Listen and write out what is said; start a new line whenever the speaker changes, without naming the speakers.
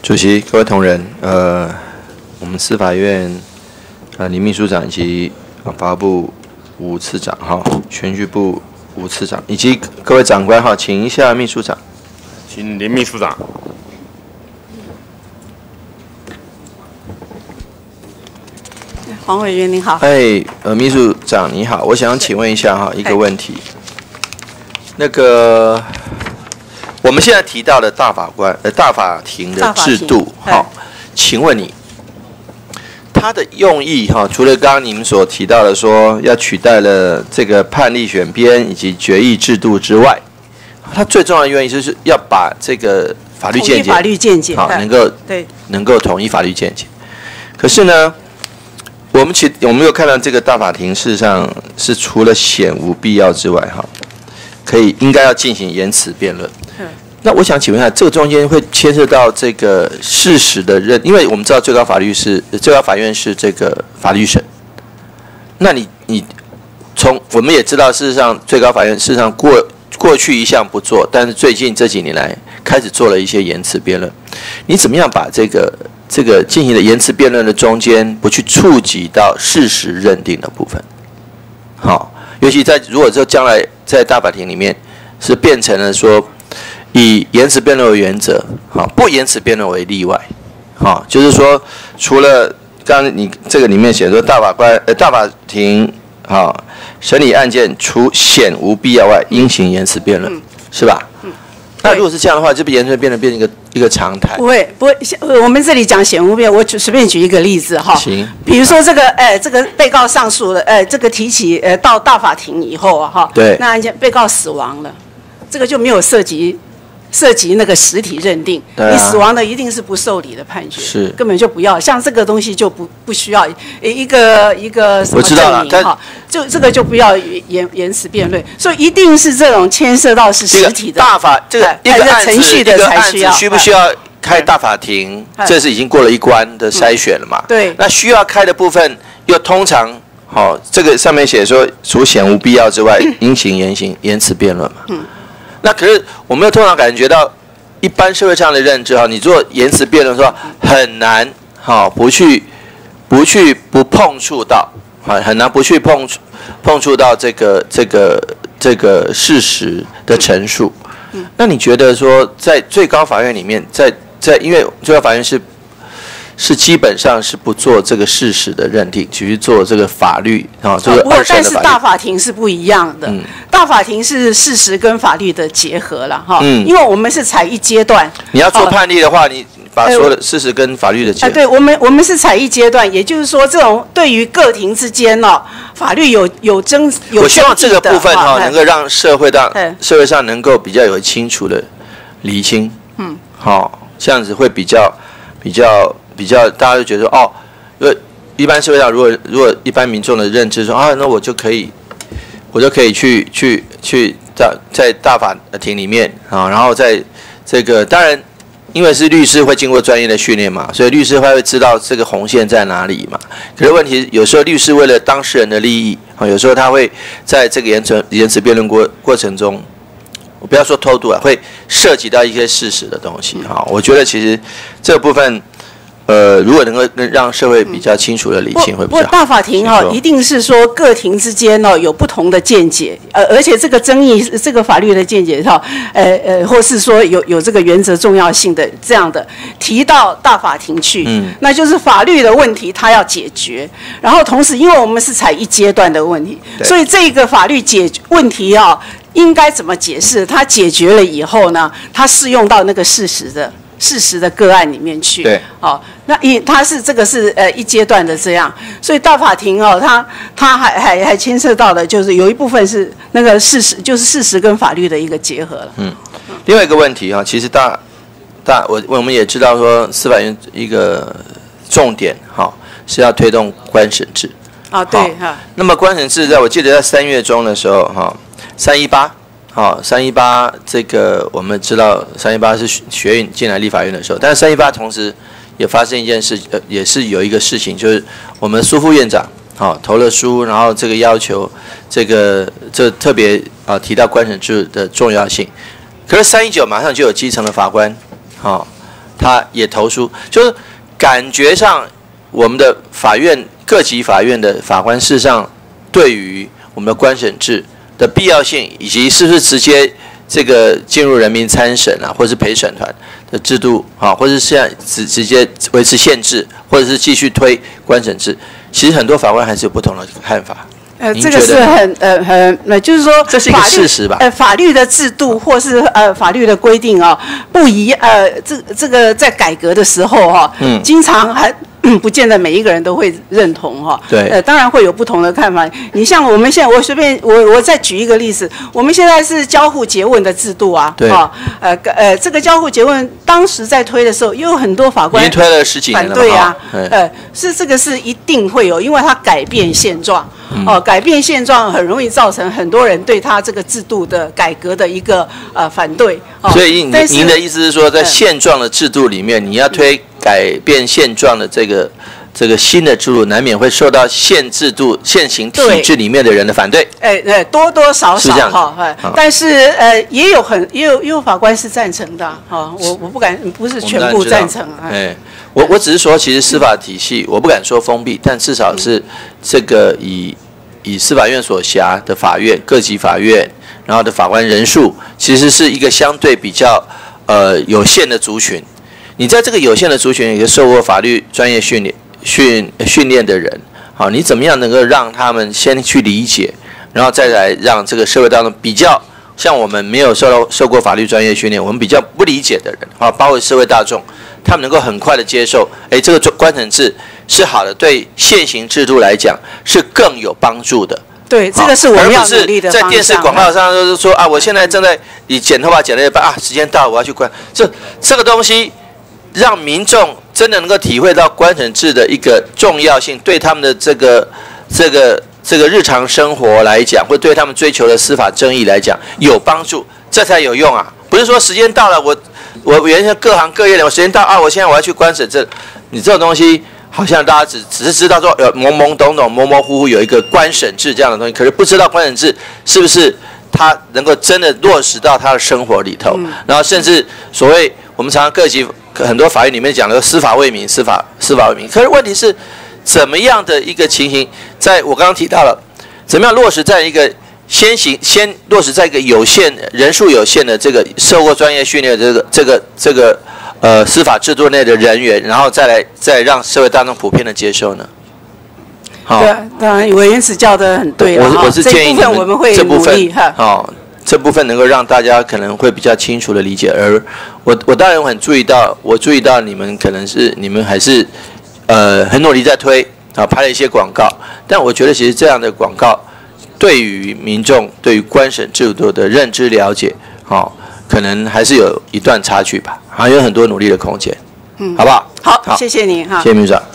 主席、各位同仁，我们司法院林秘书长以及法务部吴次长全局部吴次长以及各位长官请一下秘书长，
请林秘书长。
黄委员您好。
秘书长你好，我想请问一下一个问题，那个我们现在提到的大法庭的制度，请问你它的用意除了刚刚你们所提到的说要取代了这个判例选编以及决议制度之外，它最重要的原因就是要把这个法律见解能够统一法律见解。可是呢，我们有看到这个大法庭事实上是除了显无必要之外应该要进行言辞辩论。那我想请问一下，这个中间会牵涉到这个事实的因为我们知道最高法院是这个法律审。那我们也知道，事实上最高法院事实上过去一向不做，但是最近这几年来开始做了一些言辞辩论。你怎么样把这个进行的言辞辩论的中间不去触及到事实认定的部分？尤其如果将来在大法庭里面是变成了说以言辞辩论为原则，不言辞辩论为例外，就是说除了刚刚你这个里面写说大法庭审理案件除显无必要外，应行言辞辩论，是吧？那如果是这样的话，这不言辞辩论变成一个常态？不会，
我们这里讲显无必要，我随便举一个例子
行。
比如说这个被告上诉了，这个提起到大法庭以后
对，
那案件被告死亡了，这个就没有涉及那个实体认定，你死亡的一定是不受理的判决，
是
根本就不要，像这个东西就不需要一个什么证明就这个就不要言辞辩论，所以一定是这种牵涉到是实体的
这个一个案子
程序的才需要，
需不需要开大法庭？这是已经过了一关的筛选了嘛？
对，
那需要开的部分又通常这个上面写说除显无必要之外，应行言辞辩论嘛。那可是我们又通常感觉到一般社会上的认知你做言辞辩论说很难不碰触到很难不去碰触到这个事实的陈述。那你觉得说在最高法院里面，因为最高法院是基本上是不做这个事实的认定，只是做这个法律这个二审的法律。但是
大法庭是不一样的，大法庭是事实跟法律的结合了因为我们是采一阶段。
你要做判例的话，你把所有的事实跟法律的结合。
对，我们是采一阶段，也就是说，这种对于个庭之间法律有争议的。
我希望这个部分能够让社会上能够比较有清楚的厘清。这样子会比较大家就觉得因为一般社会上如果一般民众的认知说那我就可以去在大法庭里面然后在这个当然因为是律师会经过专业的训练嘛，所以律师会知道这个红线在哪里嘛。可是问题有时候律师为了当事人的利益有时候他会在这个言辞辩论过程中，我不要说偷渡会涉及到一些事实的东西我觉得其实这个部分如果能够让社会比较清楚的理清会比较好。
不过大法庭一定是说各庭之间有不同的见解，而且这个争议这个法律的见解或是说有这个原则重要性的这样的提到大法庭去，那就是法律的问题它要解决，然后同时因为我们是采一阶段的问题，所以这个法律问题应该怎么解释？它解决了以后呢，它适用到那个事实的个案里面去。
对，
那这个是一阶段的这样，所以大法庭它还牵涉到的就是有一部分是那个事实，就是事实跟法律的一个结合了。
另外一个问题其实我们也知道说司法院一个重点是要推动官审制。
对
那么官审制我记得在3月中的时候318这个我们知道318是学运进来立法院的时候，但是318同时也发生一件事，也是有一个事情，就是我们苏副院长投了书，然后这个要求这特别提到官审制的重要性。可是319马上就有基层的法官他也投书，就是感觉上我们的法院各级法院的法官事实上对于我们的官审制的必要性，以及是不是直接这个进入人民参审啊，或者是陪审团的制度啊，或者是现在直接维持宪制，或者是继续推官审制，其实很多法官还是有不同的看法。
这个是就是说，
这是一个事实吧？
法律的制度或是法律的规定啊，不一这个在改革的时候哈，经常还不见得每一个人都会认同哈。
对，
当然会有不同的看法。你像我们现在，我随便我再举一个例子，我们现在是交互诘问的制度啊，
对，
这个交互诘问当时在推的时候，也有很多法官
已经推了10几年了，
反对啊，这个是一定会有，因为它改变现状。改变现状很容易造成很多人对他这个制度的改革的一个反对。
所以您的意思是说，在现状的制度里面，你要推改变现状的这个新的制度，难免会受到现行体制里面的人的反对。
多多少少哈，但是也有法官是贊成的哈，我不是全部赞成。
我只是说，其实司法体系我不敢说封闭，但至少是这个以司法院所辖的法院、各级法院，然后的法官人数，其实是一个相对比较有限的族群。你在这个有限的族群，有一个受过法律专业训练的人，好，你怎么样能够让他们先去理解，然后再来让这个社会当中比较像我们没有受过法律专业训练，我们比较不理解的人，啊，包括社会大众。他们能够很快的接受，这个官审制是好的，对现行制度来讲是更有帮助的。
对，这个是我们要努力的方向。在
电视广告上就是说啊，我现在正在你剪头发剪了一半啊，时间到了，我要去关。这个东西让民众真的能够体会到官审制的一个重要性，对他们的这个日常生活来讲，或对他们追求的司法正义来讲有帮助，这才有用啊！不是说时间到了我原先各行各业的，我时间到啊，我现在我要去官审制，你这种东西好像大家只是知道说懵懵懂懂、模模糊糊有一个官审制这样的东西，可是不知道官审制是不是它能够真的落实到他的生活里头，然后甚至所谓我们常常各级很多法院里面讲的司法为民，司法为民，可是问题是怎么样的一个情形，在我刚刚提到了，怎么样落实在一个先落实在一个人数有限的这个受过专业训练的这个司法制度内的人员，然后再让社会大众普遍的接受呢？好，
对，当然委员指教的很对了。
我是建议你们
我们会努力哈。
这部分能够让大家可能会比较清楚的理解，而我当然很注意到你们可能是你们还是很努力在推啊，拍了一些广告，但我觉得其实这样的广告对于民众对于官审制度的认知了解，可能还是有一段差距吧，还有很多努力的空间，好不好？
好，谢谢你哈，
谢谢秘书长。